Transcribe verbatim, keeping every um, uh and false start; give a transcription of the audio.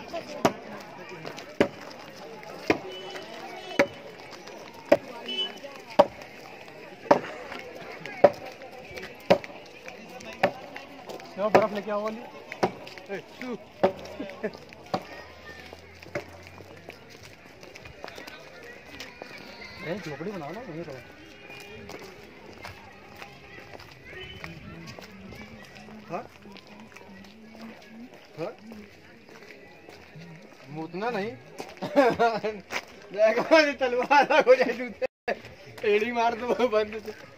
बर्फ लेके आओ वाली झोपड़ी बनाओ ना वहीं रहो। हाँ हाँ मुतना नहीं तलवार एड़ी मार दो बंद।